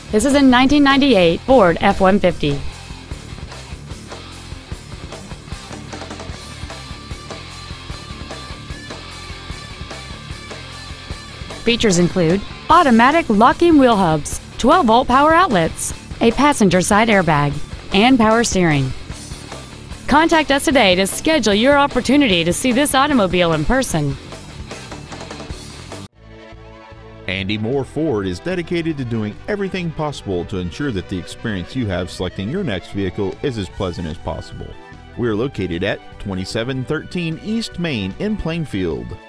This is a 1998 Ford F-150. Features include automatic locking wheel hubs, 12-volt power outlets, a passenger side airbag, and power steering. Contact us today to schedule your opportunity to see this automobile in person. Andy Mohr Ford is dedicated to doing everything possible to ensure that the experience you have selecting your next vehicle is as pleasant as possible. We are located at 2713 East Main in Plainfield.